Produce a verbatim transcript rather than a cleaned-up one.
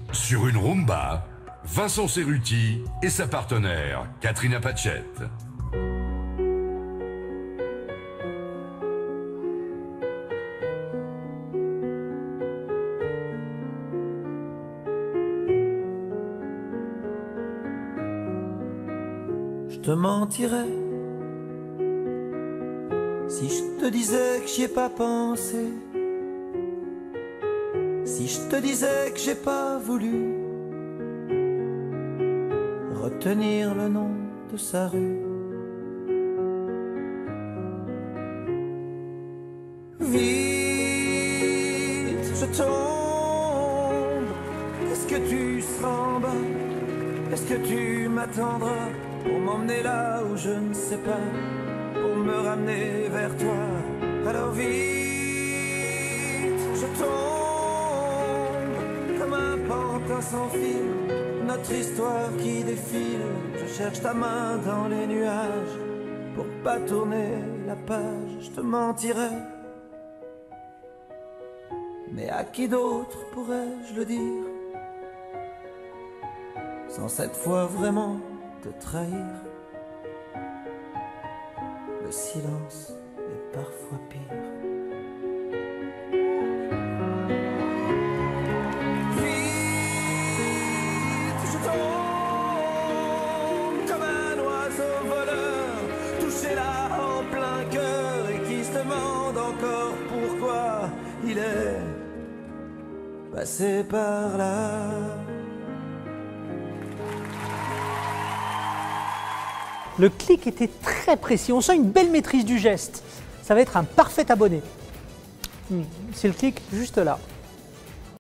Sur une rumba, Vincent Cerruti et sa partenaire, Katrina Patchett. Je te mentirais si je te disais que j'y ai pas pensé, si je te disais que j'ai pas voulu retenir le nom de sa rue. Vite, je tombe. Est-ce que tu seras en bas? Est-ce que tu m'attendras pour m'emmener là où je ne sais pas, pour me ramener vers toi? Alors vite, je tombe comme un pantin sans fil, notre histoire qui défile. Je cherche ta main dans les nuages pour pas tourner la page. Je te mentirais, mais à qui d'autre pourrais-je le dire, sans cette fois vraiment te trahir? Le silence est parfois pire. Vite, je tombe comme un oiseau voleur, touché là en plein cœur, et qui se demande encore pourquoi il est passé par là. Le clic était très précis, on sent une belle maîtrise du geste. Ça va être un parfait abonné. C'est le clic juste là.